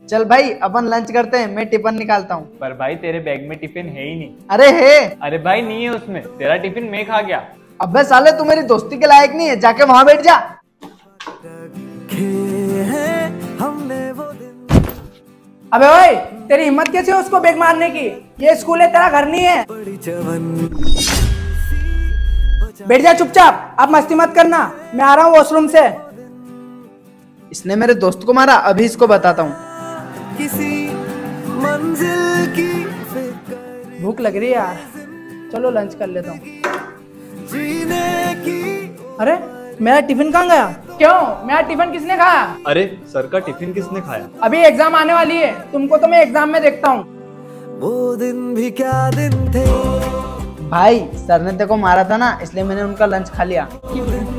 चल भाई अपन लंच करते हैं, मैं टिफिन निकालता हूँ। पर भाई तेरे बैग में टिफिन है ही नहीं। अरे है। अरे भाई नहीं है उसमें, तेरा टिफिन मैं खा गया। अबे साले तू मेरी दोस्ती के लायक नहीं है, जाके वहां बैठ जा। अबे भाई तेरी हिम्मत कैसे है उसको बैग मारने की? ये स्कूल है, तेरा घर नहीं है। बैठ जा चुपचाप, आप मस्ती मत करना, मैं आ रहा हूँ वॉशरूम से। इसने मेरे दोस्त को मारा, अभी इसको बताता हूँ। किसी मंजिल की भूख लग रही है यार, चलो लंच कर लेता हूँ। जीने की। अरे मेरा टिफिन कहाँ गया? क्यों, मेरा टिफिन किसने खाया? अरे सर का टिफिन किसने खाया? अभी एग्जाम आने वाली है, तुमको तो मैं एग्जाम में देखता हूँ। वो दिन भी क्या दिन थे। भाई सर ने तेको मारा था ना, इसलिए मैंने उनका लंच खा लिया।